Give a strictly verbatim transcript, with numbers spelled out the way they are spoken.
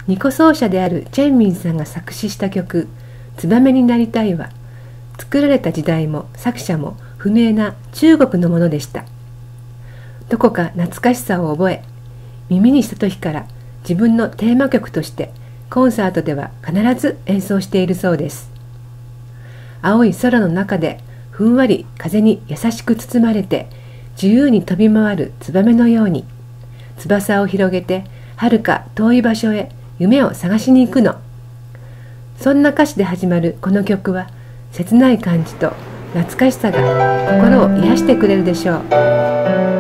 二胡奏者であるチェンミンさんが作詞した曲「ツバメになりたい」は、作られた時代も作者も不明な中国のものでした。どこか懐かしさを覚え、耳にした時から自分のテーマ曲としてコンサートでは必ず演奏しているそうです。青い空の中でふんわり風に優しく包まれて自由に飛び回るツバメのように、翼を広げて遥か遠い場所へ夢を探しに行くの。そんな歌詞で始まるこの曲は、切ない感じと懐かしさが心を癒してくれるでしょう。